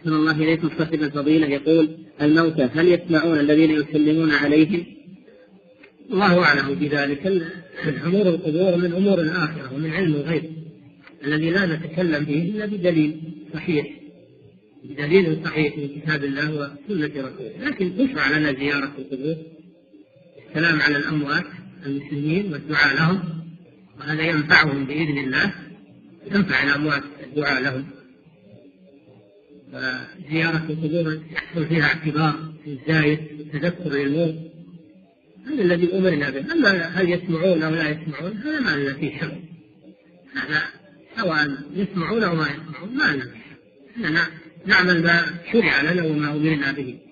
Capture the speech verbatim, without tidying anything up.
أحسن الله إليكم صاحب الفضيلة يقول: الموتى هل يسمعون الذين يسلمون عليهم؟ الله أعلم بذلك. أمور القبور من أمور الآخرة ومن علم الغيب الذي لا نتكلم به إلا بدليل صحيح، بدليل صحيح من كتاب الله وسنة رسوله. لكن تشرع لنا زيارة القبور، السلام على الأموات المسلمين والدعاء لهم، وهذا ينفعهم بإذن الله، ينفع الأموات الدعاء لهم. فزيارة القبور يحصل فيها اعتبار في الزايد وتذكر للموت، هذا الذي أمرنا به. أما هل يسمعون أو لا يسمعون هذا ما لنا فيه شر، هذا سواء يسمعون أو ما يسمعون ما لنا فيه، نعمل ما شرع لنا وما أمرنا به.